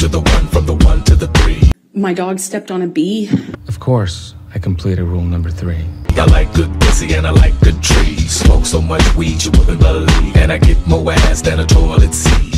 to the one, from the one to the three. My dog stepped on a bee. Of course, I completed rule number 3. I like good pussy and I like good trees. Smoke so much weed you wouldn't believe. And I get more ass than a toilet seat.